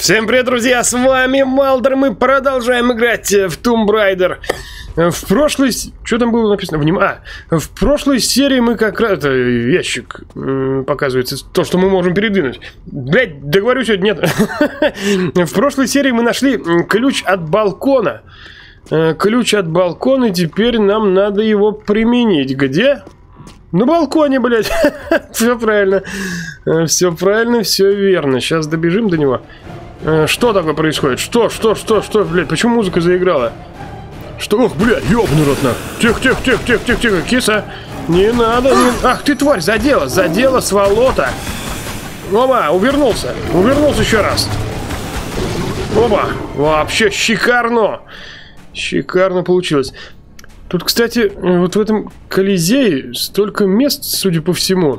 Всем привет, друзья, с вами Малдер, мы продолжаем играть в Tomb Raider. В прошлой... Что там было написано? В прошлой серии мы как раз... Это ящик, показывается, то, что мы можем передвинуть. Блять, договорю сегодня, нет. В прошлой серии мы нашли ключ от балкона. Ключ от балкона, теперь нам надо его применить. Где? На балконе, блядь. Все правильно. Все правильно, все верно. Сейчас добежим до него. Что такое происходит? Что, блядь, почему музыка заиграла? Что? Ох, блядь, ёбаный рот нах. Тихо, киса. Не надо, не... Ах ты, тварь, задела, сволота. Оба, увернулся еще раз. Оба, вообще шикарно. Шикарно получилось. Тут, кстати, вот в этом Колизее столько мест, судя по всему,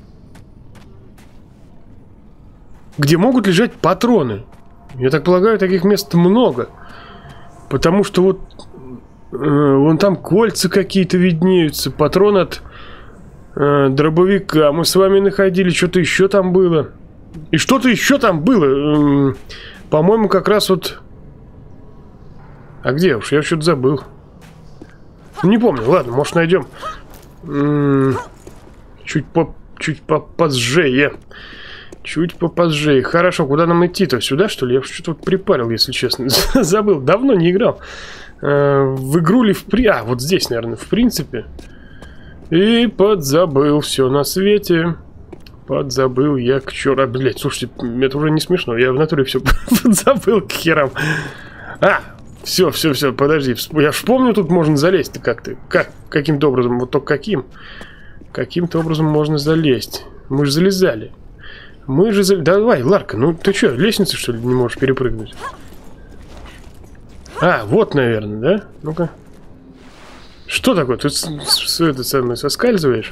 где могут лежать патроны. Я так полагаю, таких мест много. Потому что вот вон там кольца какие-то виднеются. Патрон от дробовика. Мы с вами находили. Что-то еще там было. И что-то еще там было. По-моему, как раз вот... А где уж? Я что-то забыл. Не помню. Ладно, может, найдем. Чуть попозже. Чуть попозже. Хорошо, куда нам идти-то? Сюда, что ли? Я что-то вот припарил, если честно. Забыл. Давно не играл. В игру ли вот здесь, наверное, в принципе. И подзабыл все на свете. Подзабыл я к черту. Блять, слушайте, это уже не смешно. Я в натуре все подзабыл к херам. Все, подожди. Я вспомню, тут можно залезть-то как-то. Каким-то образом. Вот только каким? Каким-то образом можно залезть. Мы же залезали. Давай, Ларка, ну ты что, лестницы, что ли, не можешь перепрыгнуть? Вот, наверное, да? Ну-ка. Что такое? Ты это самое соскальзываешь?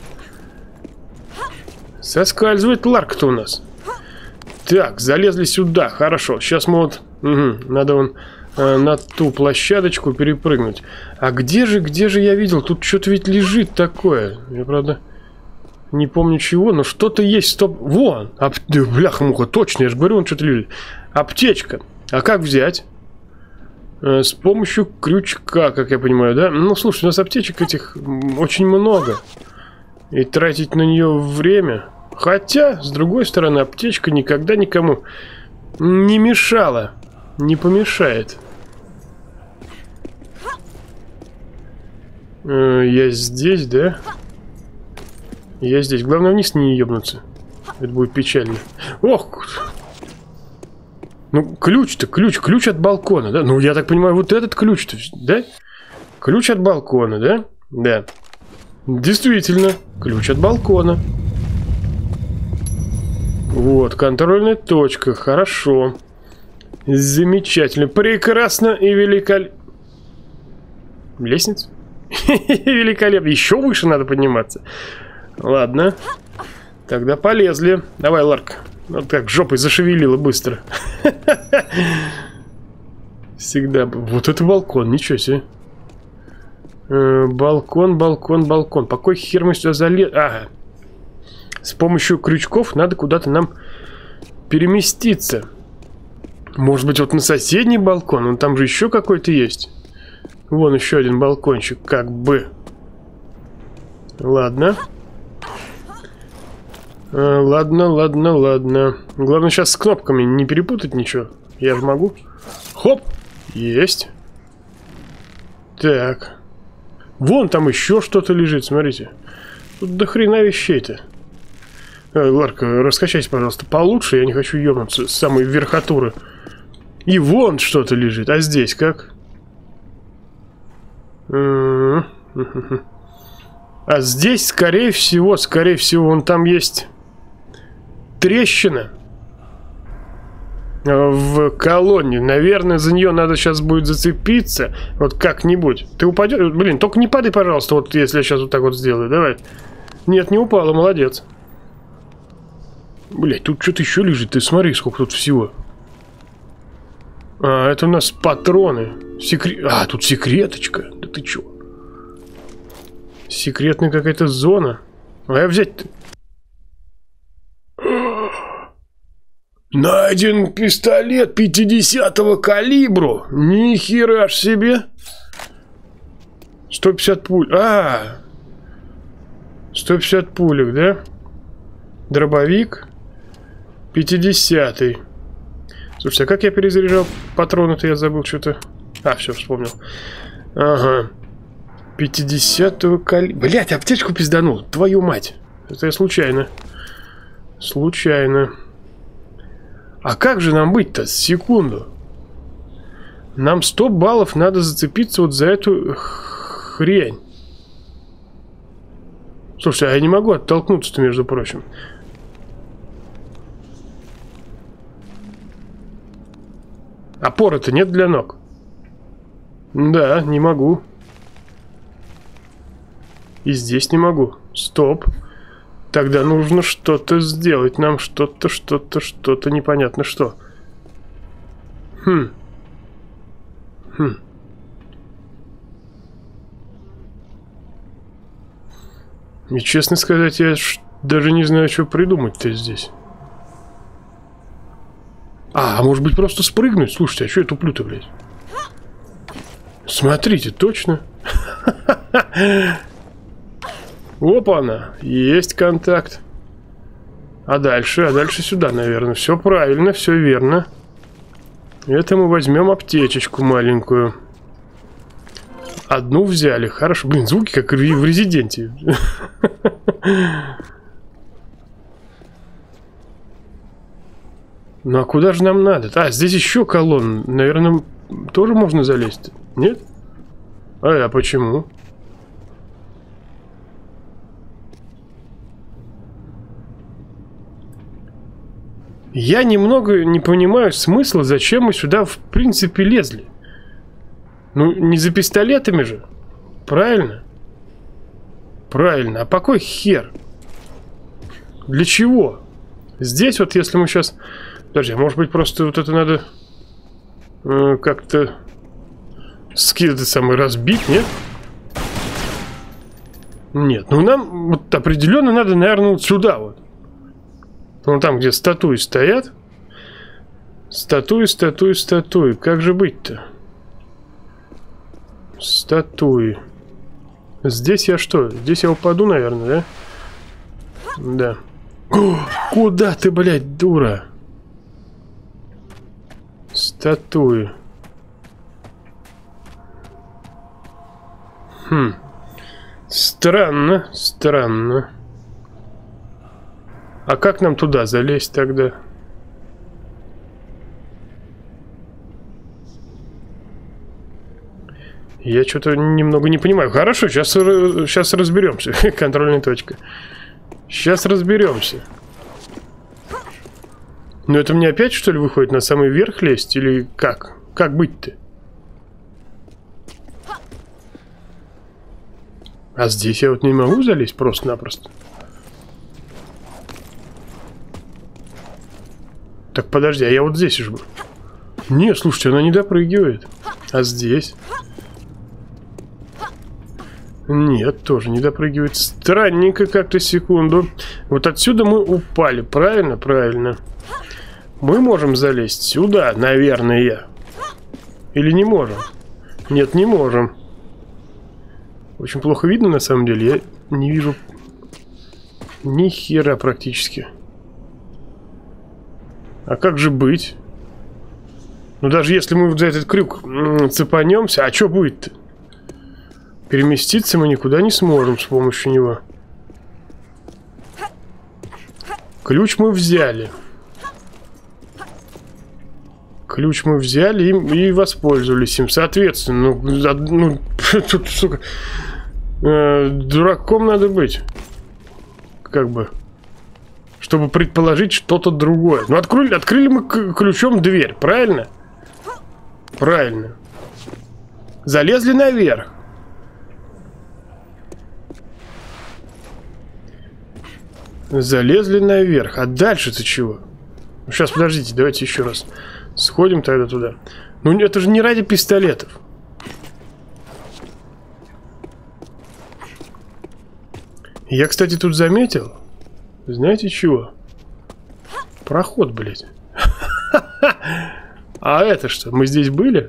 Соскальзывает Ларка-то у нас. Так, залезли сюда, хорошо. Сейчас мы вот... надо вон на ту площадочку перепрыгнуть. А где же я видел? Тут что-то ведь лежит такое. Я, правда... Не помню чего, но что-то есть. Стоп. Вон! Бляха-муха, точно, я же говорю, он что-то лежит. Аптечка. А как взять? С помощью крючка, как я понимаю, да? Ну, слушай, у нас аптечек этих очень много. И тратить на нее время. Хотя, с другой стороны, аптечка никогда никому не мешала. Не помешает. Я здесь, да? Я здесь. Главное, вниз не ебнуться. Это будет печально. Ох! Ну, ключ-то, ключ от балкона, да? Ну, я так понимаю, вот этот ключ-то, да? Ключ от балкона, да? Да. Действительно, ключ от балкона. Вот, контрольная точка. Хорошо. Замечательно. Прекрасно и великолепно. Лестница? Великолепно. Еще выше надо подниматься. Ладно. Тогда полезли. Давай, Ларк. Вот так жопой зашевелила быстро. Всегда. Вот это балкон. Ничего себе. Балкон. По кой хер мы сюда залез? Ага. С помощью крючков надо куда-то нам переместиться. Может быть, вот на соседний балкон? Вон там же еще какой-то есть. Вон еще один балкончик. Как бы. Ладно. Ладно. Главное сейчас с кнопками не перепутать ничего. Я же могу. Хоп! Есть. Так. Вон там еще что-то лежит, смотрите. Тут до хрена вещей-то. Ларка, раскачайся, пожалуйста, получше. Я не хочу ебнуться с самой верхотуры. И вон что-то лежит. А здесь как? А здесь, скорее всего, вон там есть трещина в колонне. Наверное, за нее надо сейчас будет зацепиться. Вот как-нибудь. Ты упадешь? Блин, только не падай, пожалуйста. Вот если я сейчас вот так вот сделаю. Давай. Нет, не упала, молодец. Блять, тут что-то еще лежит. Ты смотри, сколько тут всего. Это у нас патроны. Тут секреточка. Да ты чё? Секретная какая-то зона. А я взять-то... Найден пистолет 50-го калибру. Ни хера ж себе. 150 пуль. 150 пулек, да? Дробовик. 50-й. Слушайте, а как я перезаряжал патроны-то? Я забыл что-то. Все, вспомнил. Ага. 50-го калибра. Блять, аптечку пизданул. Твою мать. Это я случайно. Случайно. А как же нам быть-то? Секунду. Нам 100 баллов надо зацепиться вот за эту хрень. Слушай, а я не могу оттолкнуться-то, между прочим. Опоры-то нет для ног. Да, не могу. И здесь не могу. Стоп. Тогда нужно что-то сделать. Нам что-то непонятно что. И честно сказать, я даже не знаю, что придумать-то здесь. Может быть просто спрыгнуть? Слушайте, а что я туплю-то, блядь? Смотрите, точно. Опа-на, есть контакт. А дальше сюда, наверное. Все правильно, все верно. Это мы возьмем аптечечку маленькую. Одну взяли. Хорошо. Блин, звуки как в Резиденте. Ну а куда же нам надо? Здесь еще колонна. Наверное, тоже можно залезть. Нет? А почему? Я немного не понимаю смысла, зачем мы сюда в принципе лезли. Ну, не за пистолетами же. Правильно? Правильно. А какой хер? Для чего? Здесь вот, если мы сейчас... Подожди, может быть просто вот это надо как-то разбить, нет? Нет, ну нам вот определенно надо, наверное, вот сюда вот. Вон там, где статуи стоят. Статуи. Как же быть-то? Статуи. Здесь я что? Здесь я упаду, наверное, да? Да. Куда ты, блядь, дура? Статуи. Странно. А как нам туда залезть тогда? Я что-то немного не понимаю. Хорошо, сейчас разберемся. Контрольная точка. Сейчас разберемся. Но это мне опять, что ли, выходит на самый верх лезть? Или как? Как быть-то? А здесь я вот не могу залезть просто-напросто. Так, подожди, а я вот здесь жму. Не, слушайте, она не допрыгивает. А здесь? Нет, тоже не допрыгивает. Странненько как-то, секунду. Вот отсюда мы упали, правильно? Правильно. Мы можем залезть сюда, наверное. Или не можем? Нет, не можем. Очень плохо видно, на самом деле. Я не вижу ни хера практически. А как же быть? Ну, даже если мы за этот крюк цепанемся, а что будет-то? Переместиться мы никуда не сможем с помощью него. Ключ мы взяли. Ключ мы взяли и воспользовались им. Соответственно, ну тут, сука, дураком надо быть. Как бы. Чтобы предположить что-то другое. Ну, открыли мы ключом дверь, правильно? Правильно. Залезли наверх. Залезли наверх. А дальше-то чего? Ну, сейчас, подождите, давайте еще раз сходим тогда туда. Ну, это же не ради пистолетов. Я, кстати, тут заметил. Знаете чего? Проход, блядь. А это что? Мы здесь были?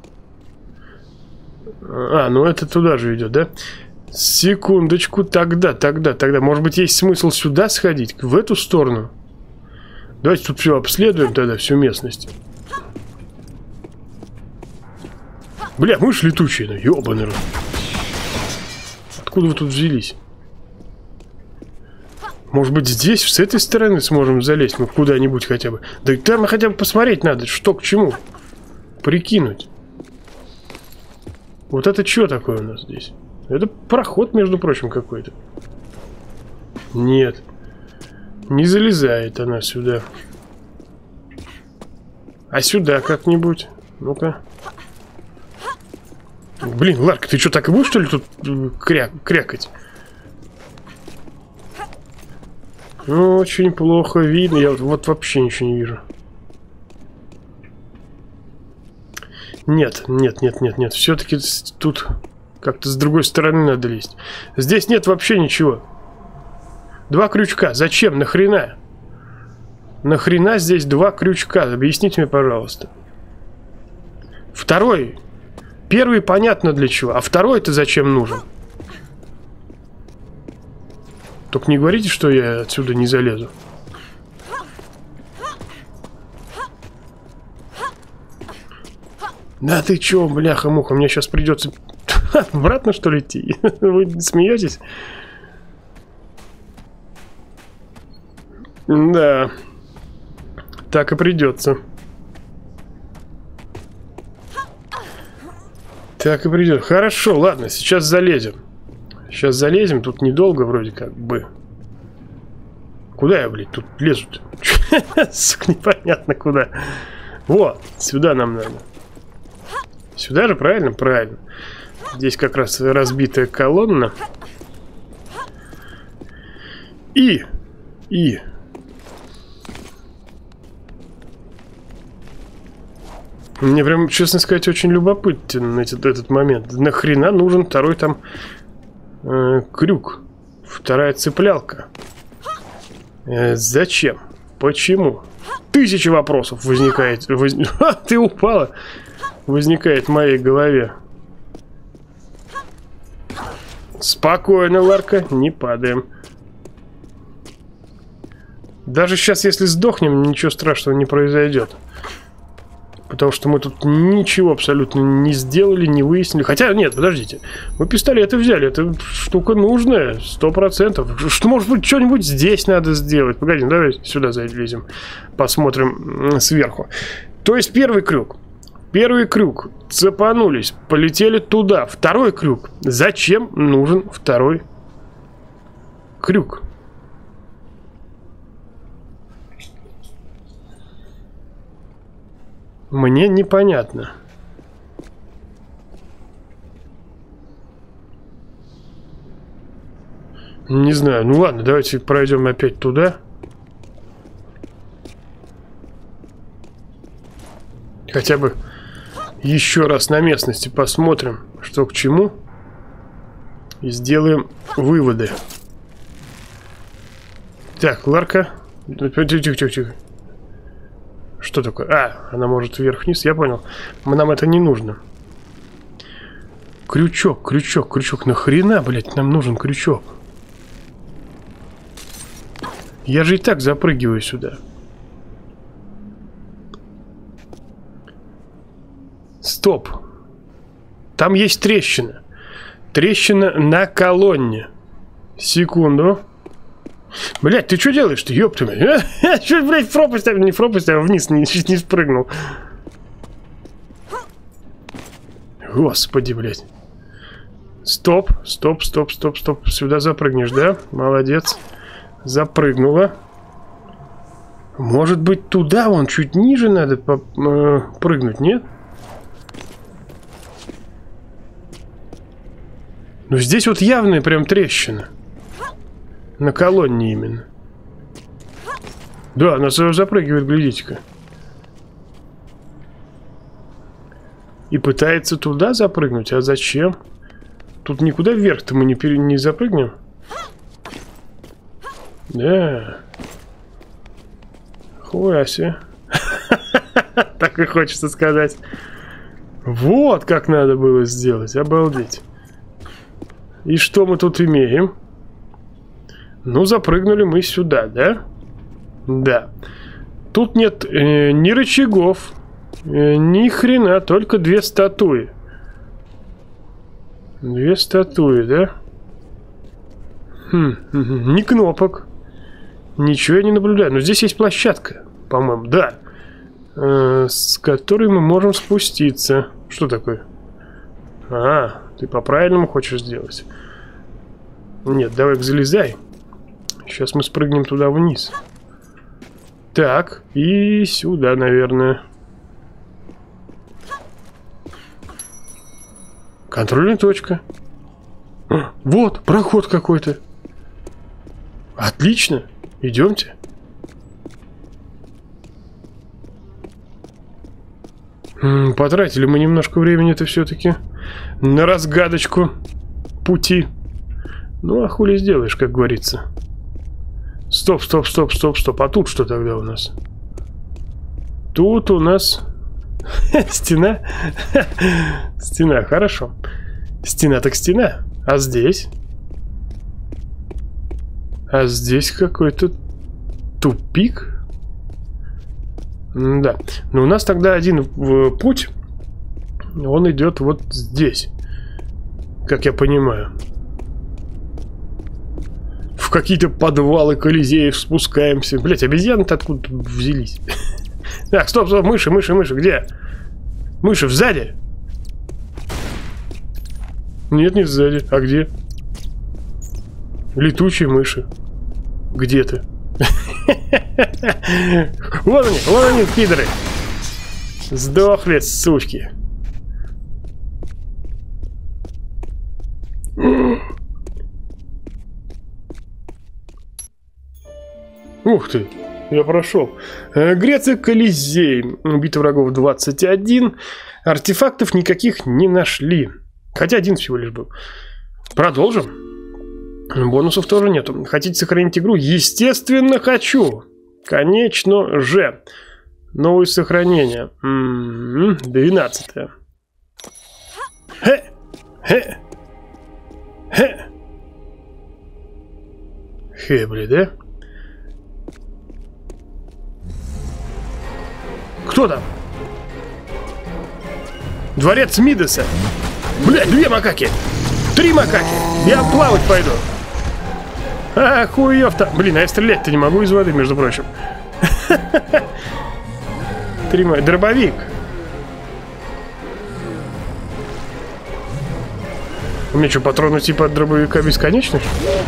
А, ну это туда же идет, да? Секундочку, тогда. Может быть, есть смысл сюда сходить? В эту сторону? Давайте тут все обследуем тогда, всю местность. Бля, мышь летучая, ну ёбаный рот. Откуда вы тут взялись? Может быть, здесь, с этой стороны сможем залезть, ну, куда-нибудь хотя бы. Да там хотя бы посмотреть надо, что к чему. Прикинуть. Вот это что такое у нас здесь? Это проход, между прочим, какой-то. Нет. Не залезает она сюда. А сюда как-нибудь? Ну-ка. Блин, Ларка, ты что, так и будешь, что ли, тут крякать? Ну, очень плохо видно. Я вот вообще ничего не вижу. Нет. Все-таки тут как-то с другой стороны надо лезть. Здесь нет вообще ничего. 2 крючка. Зачем? Нахрена? Нахрена здесь 2 крючка? Объясните мне, пожалуйста. Второй. Первый понятно для чего. А второй-то зачем нужен? Только не говорите, что я отсюда не залезу. Да ты чё, бляха-муха, мне сейчас придется обратно, что ли, идти? Вы смеетесь? Да. Так и придется. Так и придется. Хорошо, ладно, сейчас залезем. Сейчас залезем, тут недолго вроде как бы. Куда я, блядь, тут лезу-то? Сука, непонятно куда. Вот, сюда нам надо. Сюда же, правильно? Правильно. Здесь как раз разбитая колонна. И. Мне прям, честно сказать, очень любопытен этот момент. Нахрена нужен второй там крюк? Вторая цеплялка. Зачем? Почему? 1000 вопросов возникает. Ты упала. Возникает в моей голове. Спокойно, Ларка, не падаем. Даже сейчас, если сдохнем, ничего страшного не произойдет. Потому что мы тут ничего абсолютно не сделали, не выяснили. Хотя, нет, подождите. Мы пистолеты взяли, это штука нужная, 100%. Что, может быть, что-нибудь здесь надо сделать? Погоди, давай сюда залезем, посмотрим сверху. То есть первый крюк. Первый крюк. Цепанулись, полетели туда. Второй крюк. Зачем нужен второй крюк? Мне непонятно. Не знаю. Ну ладно, давайте пройдем опять туда. Хотя бы еще раз на местности посмотрим, что к чему. И сделаем выводы. Так, Ларка. Тихо. Что такое? А, она может вверх-вниз, я понял. Нам это не нужно. Крючок. Нахрена, блядь, нам нужен крючок? Я же и так запрыгиваю сюда. Стоп. Там есть трещина. Трещина на колонне. Секунду. Блять, ты что делаешь-то, ёпта, блядь? Чуть, блядь, в пропасть, не в пропасть, а вниз не спрыгнул. Господи, блядь. Стоп. Сюда запрыгнешь, да? Молодец. Запрыгнула. Может быть, туда, вон, чуть ниже надо прыгнуть, нет? Ну, здесь вот явная прям трещина. На колонне именно. Да, она запрыгивает, глядите-ка. И пытается туда запрыгнуть. А зачем? Тут никуда вверх-то мы не запрыгнем. Да. Хуя себе. Так и хочется сказать. Вот как надо было сделать. Обалдеть. И что мы тут имеем? Ну, запрыгнули мы сюда, да? Да. Тут нет ни рычагов, ни хрена, только 2 статуи. 2 статуи, да? Ни кнопок. Ничего я не наблюдаю. Но здесь есть площадка, по-моему, да. С которой мы можем спуститься. Что такое? А, ты по-правильному хочешь сделать? Нет, давай-ка залезай. Сейчас мы спрыгнем туда вниз. Так, и сюда, наверное. Контрольная точка. Вот, проход какой-то. Отлично, идемте. Потратили мы немножко времени-то все-таки на разгадочку пути. Ну, а хули сделаешь, как говорится. Стоп, стоп, стоп, стоп, стоп. А тут что тогда у нас? Тут у нас стена. Стена, хорошо. Стена так стена. А здесь? А здесь какой-то тупик. Да. Но у нас тогда один путь. Он идет вот здесь. Как я понимаю. В какие-то подвалы Колизеев спускаемся. Блять, обезьяны-то откуда взялись? Так, стоп, стоп, мыши, мыши, мыши, где? Мыши сзади? Нет, не сзади. А где? Летучие мыши. Где ты? Вон они, пидоры. Сдохли, сучки. Ух ты, я прошел. Греция, Колизей. Битва врагов 21. Артефактов никаких не нашли. Хотя один всего лишь был. Продолжим. Бонусов тоже нету. Хотите сохранить игру? Естественно, хочу. Конечно же. Новое сохранение. 12-е. Хебли, да? Кто там? Дворец Мидаса. Блядь, 2 макаки. 3 макаки. Я плавать пойду. А, хуёв-то. Блин, а я стрелять-то не могу из воды, между прочим. 3 макаки. Дробовик. У меня что, патроны типа от дробовика бесконечных?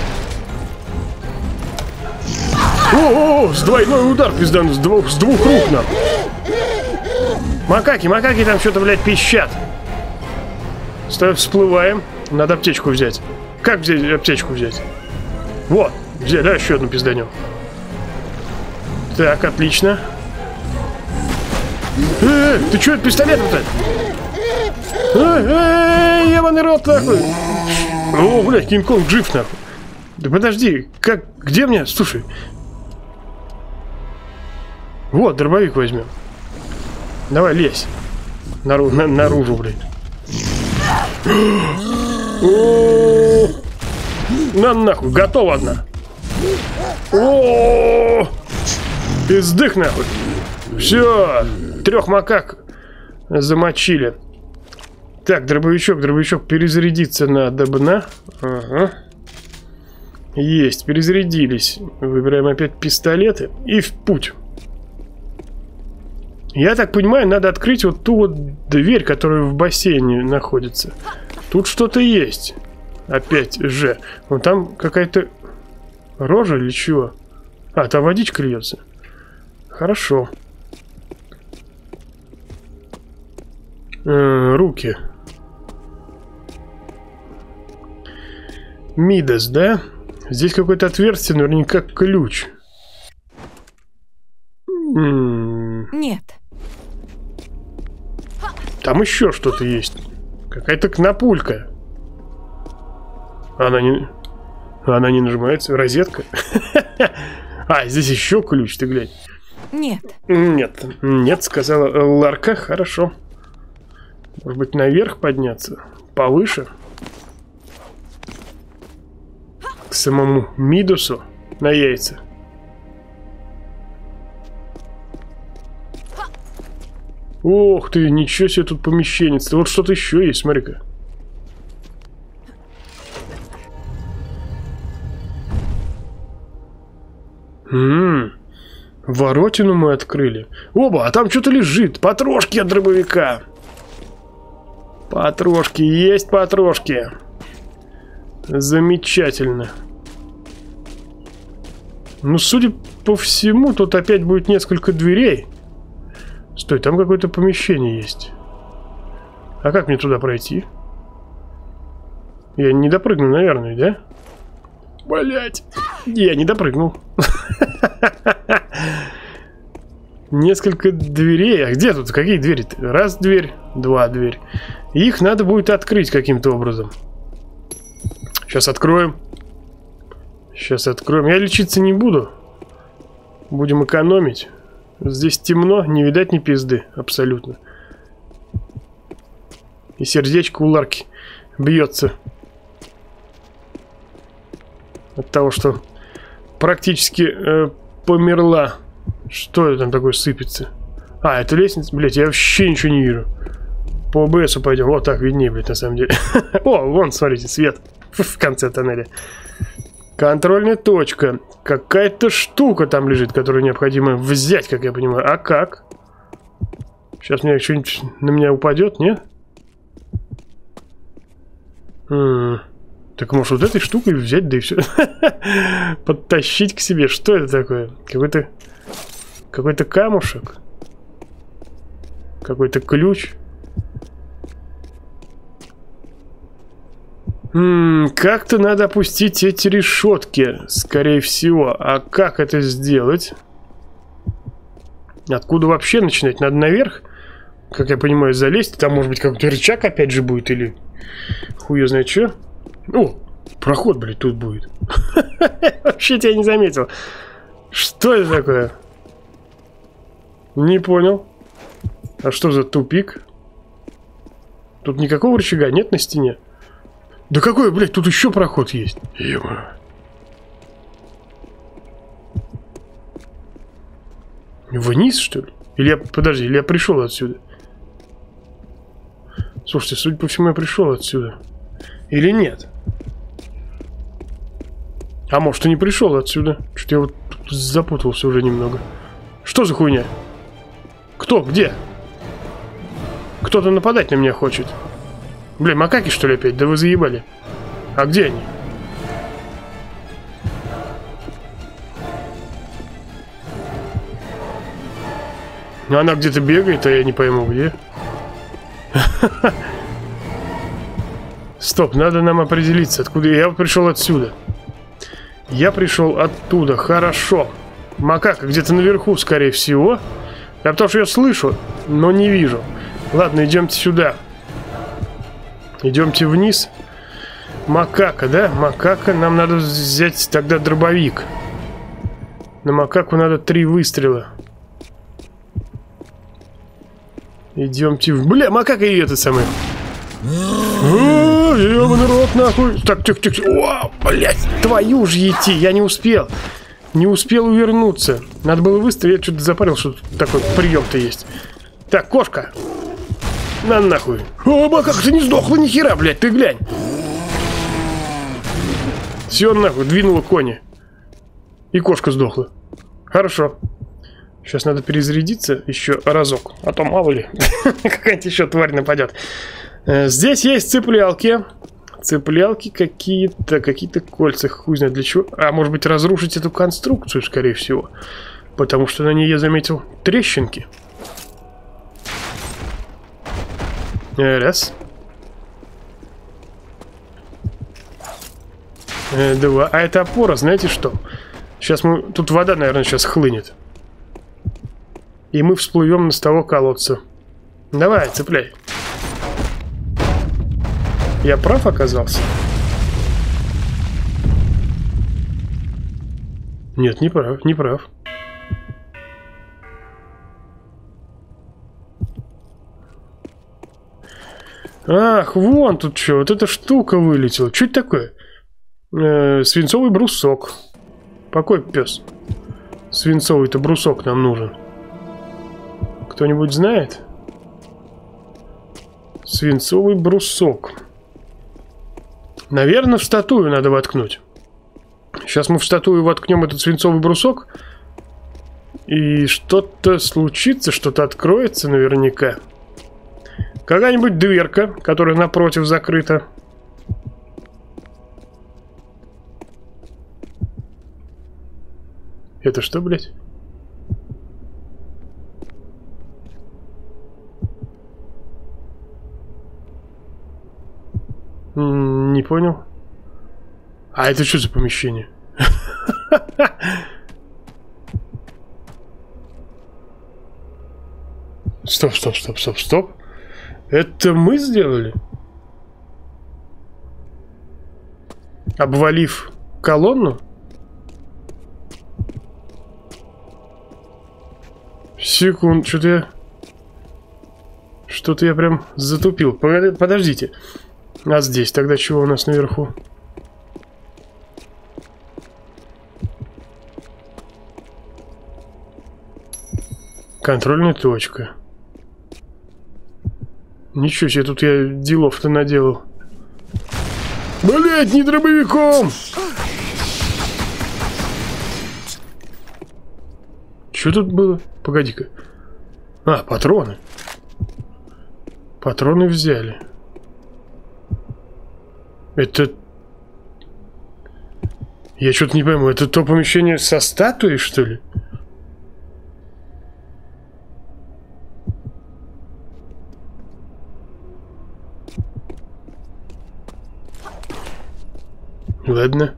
О, с двойной удар, пиздан, с двух рук нам. Макаки там что-то, блядь, пищат. Стой, всплываем. Надо аптечку взять. Как взять аптечку взять? Вот, взять, да, еще одну пизданем. Так, отлично. Ты что, пистолетом-то? Ебаный рот, нахуй. О, блядь, Кинг-Конг жив, нахуй. Да подожди, как, где мне? Слушай. Вот, дробовик возьмем. Давай, лезь. Наружу, блядь. На нахуй, готова одна. О, пиздых нахуй. Все, 3 макак замочили. Так, дробовичок, перезарядиться надо бы, на. Ага. Есть, перезарядились. Выбираем опять пистолеты и в путь. Я так понимаю, надо открыть вот ту вот дверь, которая в бассейне находится. Тут что-то есть. Опять же. Вон там какая-то рожа или чего? А, там водичка льется. Хорошо. Руки. Мидас, да? Здесь какое-то отверстие, наверняка ключ. Нет. Там еще что-то есть. Какая-то кнопулька. Она не нажимается. Розетка. А, здесь еще ключ, ты глянь. Нет. Нет, нет, сказала Ларка. Хорошо. Может быть, наверх подняться? Повыше? К самому Мидусу на яйца. Ох ты, ничего себе тут помещенец. Вот что-то еще есть, смотри-ка. Воротину мы открыли. Оба, а там что-то лежит. Патрошки от дробовика. Патрошки, есть патрошки. Замечательно. Ну, судя по всему, тут опять будет несколько дверей. Стой, там какое-то помещение есть. А как мне туда пройти? Я не допрыгну, наверное, да? Блять, я не допрыгнул. Несколько дверей. А где тут? Какие двери-то? Раз дверь, два дверь. Их надо будет открыть каким-то образом. Сейчас откроем. Сейчас откроем. Я лечиться не буду. Будем экономить. Здесь темно, не видать ни пизды. Абсолютно. И сердечко у Ларки бьется. От того, что практически померла. Что это там такое сыпется? А, это лестница. Блять, я вообще ничего не вижу. По ОБСу пойдем. Вот так виднее, блядь, на самом деле. О, вон, смотрите, свет в конце тоннеля. Контрольная точка. Какая-то штука там лежит, которую необходимо взять, как я понимаю. А как? Сейчас мне что-нибудь на меня упадет, нет? Так может вот этой штукой взять, да и все. Подтащить к себе. Что это такое? Какой-то камушек. Какой-то ключ. Как-то надо опустить эти решетки, скорее всего. А как это сделать? Откуда вообще начинать? Надо наверх, как я понимаю, залезть. Там может быть какой-то рычаг опять же будет. Или хуй ее знает что. О, проход, блядь, тут будет. Вообще тебя не заметил. Что это такое? Не понял. А что за тупик? Тут никакого рычага нет на стене. Да какой, блядь, тут еще проход есть. Ё-моё. Вниз, что ли? Или я, подожди, или я пришел отсюда? Слушайте, судя по всему, я пришел отсюда. Или нет? А может, и не пришел отсюда? Что-то я вот тут запутался уже немного. Что за хуйня? Кто? Где? Кто-то нападать на меня хочет. Бля, макаки, что ли, опять? Да вы заебали. А где они? Она где-то бегает, а я не пойму, где. Стоп, надо нам определиться, откуда я пришел отсюда. Я пришел оттуда, хорошо. Макака где-то наверху, скорее всего. Я потому что ее слышу, но не вижу. Ладно, идемте сюда. Идемте вниз. Макака, да? Макака, нам надо взять тогда дробовик. На макаку надо 3 выстрела. Идемте в... Бля, макака и это самое. Ёбаный рот, нахуй. Так, тихо. О, блядь, твою ж идти, я не успел. Не успел увернуться. Надо было выстрелить, я что-то запарил, что такой прием-то есть. Так, кошка. На нахуй. Оба, как ты не сдохла ни хера, блядь, ты глянь. Все, нахуй, двинула кони. И кошка сдохла. Хорошо. Сейчас надо перезарядиться еще разок. А то мало ли, какая-нибудь еще тварь нападет. Здесь есть цеплялки. Цеплялки какие-то кольца. Хуй знает для чего. А может быть разрушить эту конструкцию, скорее всего. Потому что на ней я заметил трещинки. Раз. Два. А это опора, знаете что? Сейчас мы... Тут вода, наверное, сейчас хлынет. И мы всплывем с того колодца. Давай, цепляй. Я прав оказался? Нет, не прав, не прав. Ах, вон тут что, вот эта штука вылетела. Что это такое? Свинцовый брусок. Какой пес? Свинцовый-то брусок нам нужен. Кто-нибудь знает? Свинцовый брусок. Наверное, в статую надо воткнуть. Сейчас мы в статую воткнем этот свинцовый брусок. И что-то случится, что-то откроется наверняка. Какая-нибудь дверка, которая напротив закрыта. Это что, блядь? Не понял. А это что за помещение? Стоп, стоп, стоп, стоп, стоп. Это мы сделали? Обвалив колонну? Секунд, что-то я прям затупил. Подождите. А здесь тогда чего у нас наверху? Контрольная точка. Ничего себе, тут я делов-то наделал. Блять, не дробовиком! Что тут было? Погоди-ка. А, патроны. Патроны взяли. Это... Я что-то не пойму, это то помещение со статуей, что ли? Ладно.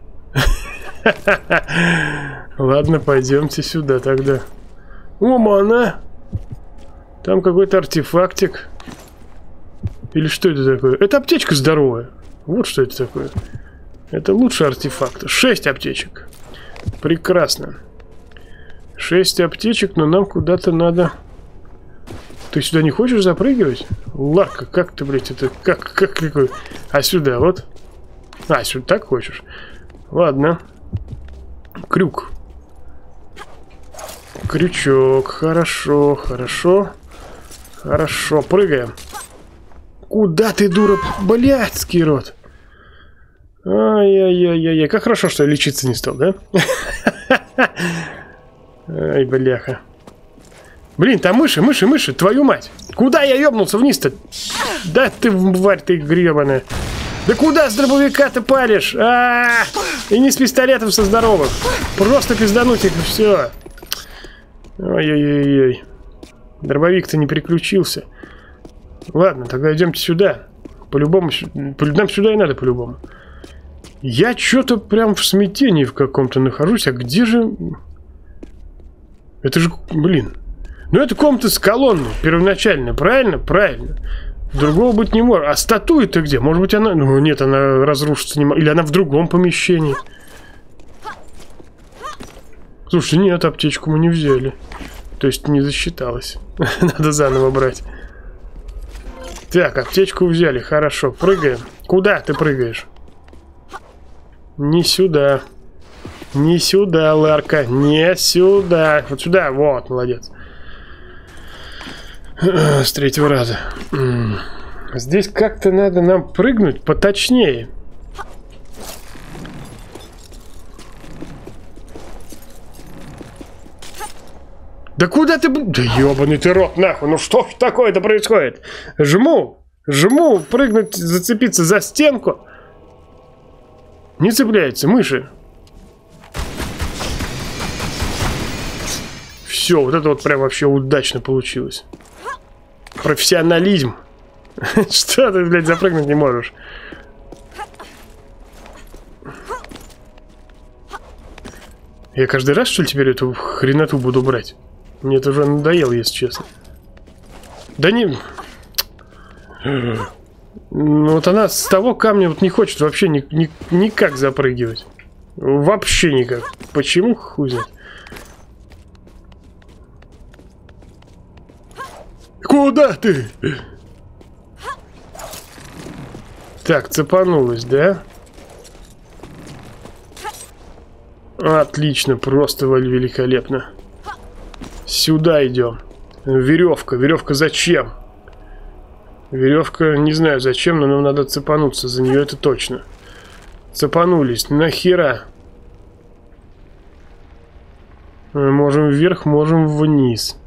Ладно, пойдемте сюда тогда. О, мана! Там какой-то артефактик. Или что это такое? Это аптечка здоровая. Вот что это такое. Это лучший артефакт. 6 аптечек. Прекрасно. 6 аптечек, но нам куда-то надо... Ты сюда не хочешь запрыгивать? Ларка, как ты, блядь, это... Как какой? А сюда, вот. А, сюда так хочешь? Ладно. Крюк. Крючок. Хорошо, хорошо. Хорошо, прыгаем. Куда ты, дура? Блядский рот. Ай-яй-яй-яй. Как хорошо, что я лечиться не стал, да? Ай, бляха. Блин, там мыши, твою мать. Куда я ёбнулся вниз-то? Да ты, тварь ты гребаная. Да куда с дробовика ты палишь? И не с пистолетом со здоровых. Просто пиздануть их и все. Ой-ой-ой-ой. Дробовик-то не переключился. Ладно, тогда идемте сюда. По-любому, нам сюда и надо по-любому. Я что-то прям в смятении в каком-то нахожусь. А где же... Это же, блин. Ну это комната с колонной первоначально, правильно? Правильно. Другого быть не может. А статуя-то где? Может быть она... Ну нет, она разрушится не может. Или она в другом помещении. Слушай, нет, аптечку мы не взяли. То есть не засчиталось. Надо заново брать. Так, аптечку взяли, хорошо. Прыгаем. Куда ты прыгаешь? Не сюда. Не сюда, Ларка. Не сюда. Вот сюда. Вот, молодец. С третьего раза. Здесь как-то надо нам прыгнуть поточнее. Да куда ты... Да ебаный ты рот, нахуй. Ну что такое-то происходит? Жму, прыгнуть, зацепиться за стенку. Не цепляется, мыши. Все, вот это вот прям вообще удачно получилось. Профессионализм. Что ты, блядь, запрыгнуть не можешь? Я каждый раз, что ли, теперь эту хреноту буду брать? Мне это уже надоело, если честно. Да не... Ну, вот она с того камня вот не хочет вообще никак запрыгивать. Вообще никак. Почему, хуй знает. Куда ты? Так, цепанулась, да? Отлично, просто великолепно. Сюда идем. Веревка. Веревка зачем? Веревка, не знаю зачем, но нам надо цепануться за нее, это точно. Цепанулись. Нахера? Мы можем вверх, можем вниз.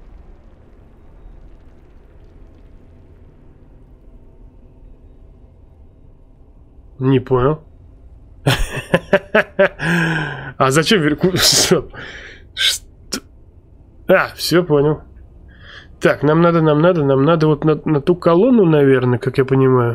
Не понял. А зачем веревку? Что? А, все понял. Так, нам надо вот на ту колонну, наверное, как я понимаю.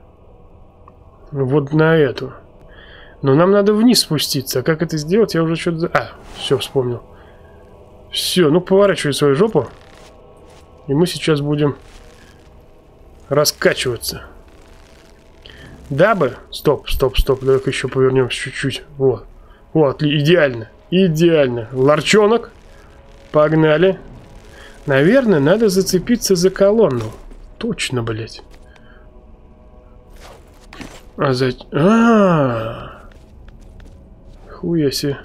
Вот на эту. Но нам надо вниз спуститься. А как это сделать, я уже что-то... А, все, вспомнил. Все, ну поворачивай свою жопу. И мы сейчас будем раскачиваться. Дабы... Стоп. Давай-ка еще повернемся чуть-чуть. Вот. Вот, идеально. Идеально. Ларчонок. Погнали. Наверное, надо зацепиться за колонну. Точно, блядь. Хуя себе.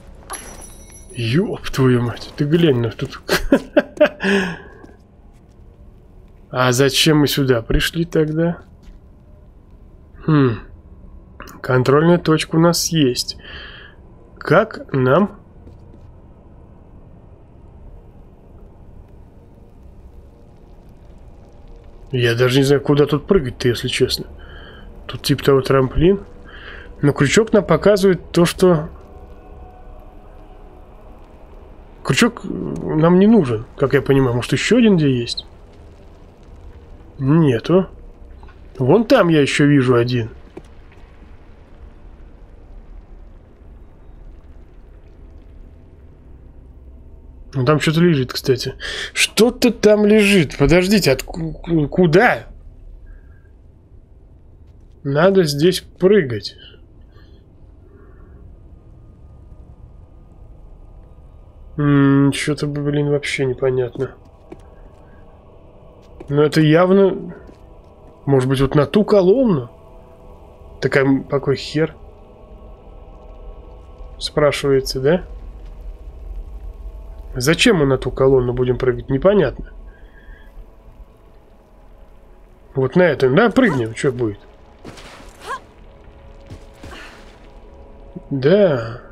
Ёб твою мать. Ты глянь на тут. А зачем мы сюда пришли тогда? Контрольная точка у нас есть. Как нам... Я даже не знаю, куда тут прыгать-то, если честно. Тут типа того трамплин. Но крючок нам показывает то, что... Крючок нам не нужен, как я понимаю. Может, еще один где есть? Нету. Вон там я еще вижу один. Ну, там что-то лежит, кстати. Что-то там лежит. Подождите, куда? Надо здесь прыгать. Что-то, блин, вообще непонятно. Но это явно... Может быть, вот на ту колонну? Такая, какой хер? Спрашивается, да? Зачем мы на ту колонну будем прыгать? Непонятно. Вот на эту. Да, прыгнем. Что будет? Да.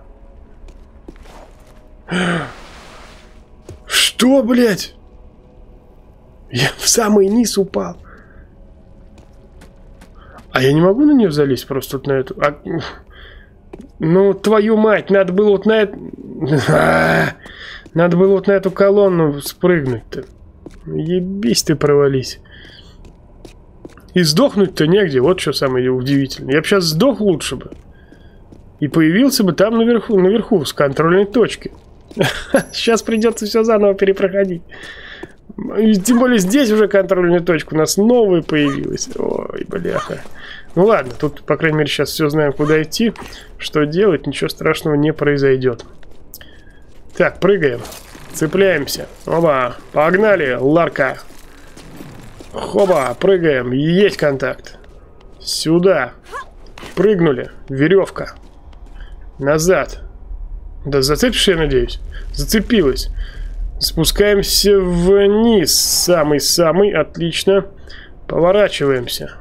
Что, блядь? Я в самый низ упал. А я не могу на нее залезть просто вот на эту? Ну, твою мать, надо было вот на эту... Надо было вот на эту колонну спрыгнуть-то. Ебись ты, провались. И сдохнуть-то негде. Вот что самое удивительное. Я бы сейчас сдох лучше бы. И появился бы там наверху с контрольной точки. Сейчас придется все заново перепроходить. И тем более здесь уже контрольная точка. У нас новая появилась. Ой, бляха. Ну ладно, тут, по крайней мере, сейчас все знаем, куда идти. Что делать, ничего страшного не произойдет. Так, прыгаем. Цепляемся. Оба, погнали, Ларка. Хоба, прыгаем. Есть контакт. Сюда. Прыгнули. Веревка. Назад. Да зацепишься, я надеюсь? Зацепилась. Спускаемся вниз. Самый-самый. Отлично. Поворачиваемся.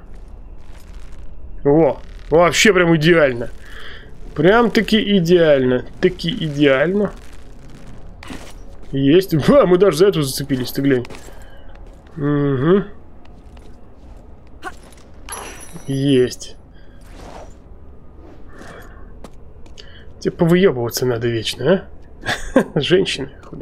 О, вообще прям идеально. Прям-таки идеально. Таки идеально. Есть. А, мы даже за эту зацепились, ты глянь. Угу. Есть. Тебе повыебываться надо вечно, а? Женщины, хули.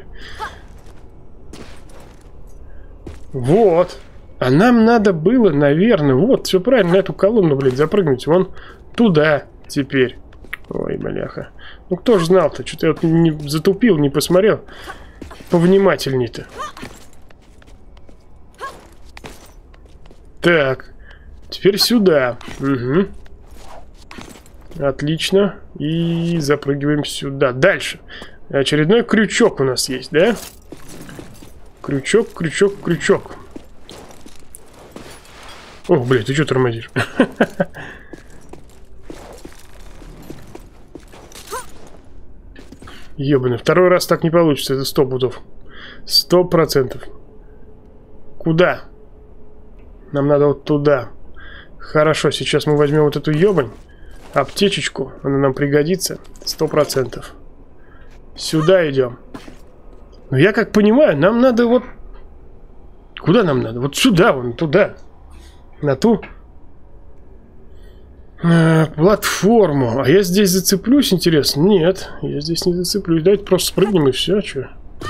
Вот. А нам надо было, наверное, вот, все правильно, на эту колонну, блядь, запрыгнуть. Вон туда теперь. Ой, бляха. Ну, кто ж знал-то? Что-то я вот не затупил, не посмотрел. Повнимательней-то. Так. Теперь сюда. Угу. Отлично. И запрыгиваем сюда. Дальше. Очередной крючок у нас есть, да? Крючок. Ох, блядь, ты что тормозишь? Ёбаный, второй раз так не получится, это 100 пудов. 100%. Куда? Нам надо вот туда. Хорошо, сейчас мы возьмем вот эту ёбань. Аптечечку, она нам пригодится. 100%. Сюда идем. Но я как понимаю, нам надо вот... Куда нам надо? Вот сюда, вон туда. На ту платформу. А я здесь зацеплюсь, интересно? Нет, я здесь не зацеплюсь. Давайте просто спрыгнем и все. Че?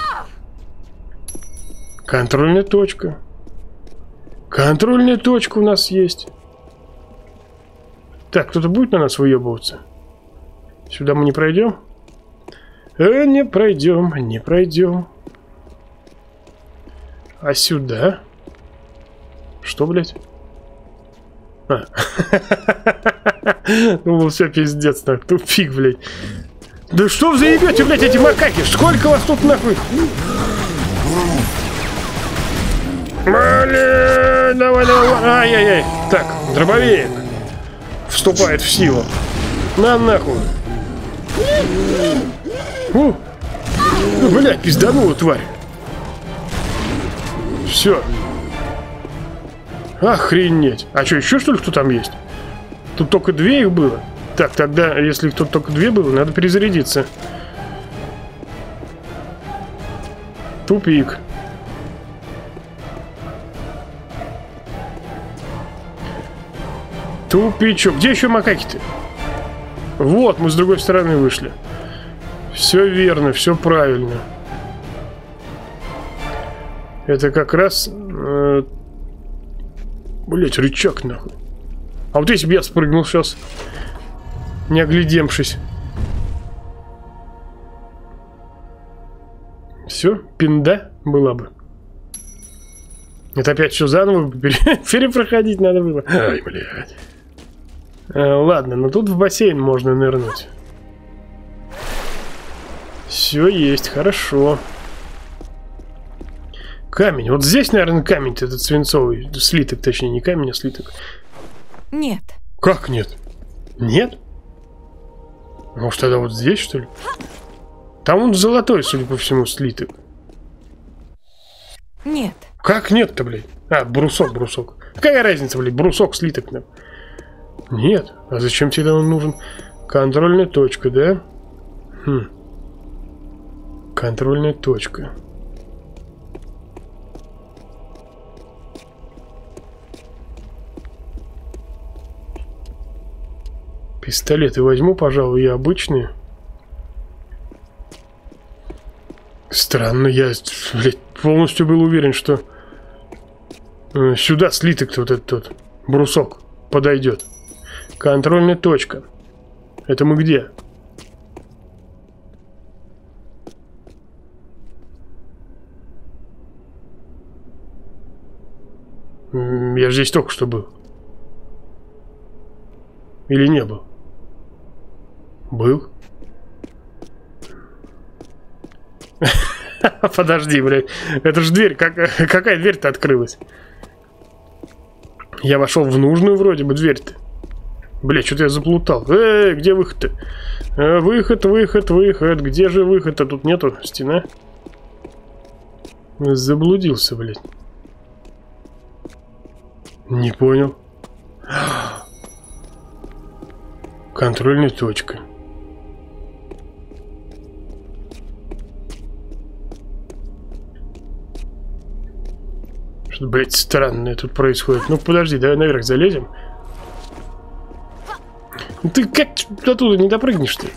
Контрольная точка. Контрольная точка у нас есть. Так, кто-то будет на нас выебываться? Сюда мы не пройдем? Не пройдем, не пройдем. А сюда? Что, блядь? Ну, все, пиздец, так, тупик, блядь. Да что вы заебете, блядь, эти макаки? Сколько вас тут нахуй? Блин, давай, давай. Ай-яй-яй. Так, дробовик вступает в силу. На нахуй. Блядь, пизданула, тварь. Все. Охренеть. А что, еще что ли кто там есть? Тут только 2 их было. Так, тогда, если тут только 2 было, надо перезарядиться. Тупик. Тупичок. Где еще макаки-то? Вот, мы с другой стороны вышли. Все верно, все правильно. Это как раз... Блять, рычаг нахуй. А вот если бы я спрыгнул сейчас, не оглядевшись. Все, пинда была бы. Это опять все заново перепроходить надо было. Ай, блядь. Ладно, но тут в бассейн можно нырнуть. Все есть, хорошо. Камень. Вот здесь, наверное, камень этот свинцовый. Слиток, точнее, не камень, а слиток. Нет. Как нет? Нет? Может, тогда вот здесь, что ли? Там он золотой, судя по всему, слиток. Нет. Как нет-то, блядь? А, брусок, брусок. Какая разница, блядь, брусок, слиток. Нет. А зачем тебе он нужен? Контрольная точка, да? Хм. Контрольная точка. Пистолеты возьму, пожалуй, я обычные. Странно, я, блядь, полностью был уверен, что сюда слиток-то вот этот вот брусок подойдет. Контрольная точка. Это мы где? Я же здесь только что был. Или не был? Был? Подожди, блядь. Это же дверь. Какая дверь-то открылась? Я вошел в нужную вроде бы дверь-то. Блядь, что-то я заплутал. Где выход-то? Выход, выход, выход. Где же выход-то? Тут нету. Стена. Заблудился, блядь. Не понял. Контрольная точка. Что-то, блядь, странное тут происходит. Ну, подожди, давай наверх залезем. Ну, ты как оттуда не допрыгнешь-то?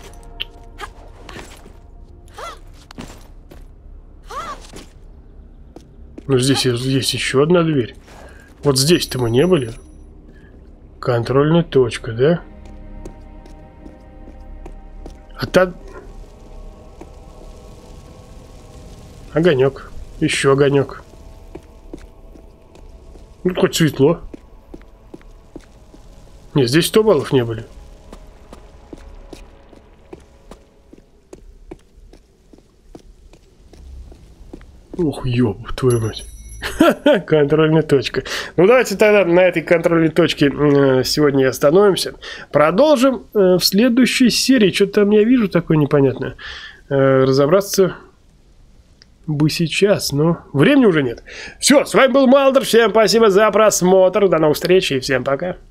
Ну, здесь есть еще одна дверь. Вот здесь-то мы не были. Контрольная точка, да? А та... Огонек. Еще огонек. Ну, хоть светло. Нет, здесь 100 баллов не были. Ох, ёб, твою мать. Контрольная точка. Ну, давайте тогда на этой контрольной точке сегодня и остановимся. Продолжим в следующей серии. Что-то там я вижу такое непонятное. Разобраться бы сейчас, но времени уже нет. Все, с вами был Малдер. Всем спасибо за просмотр. До новых встреч и всем пока.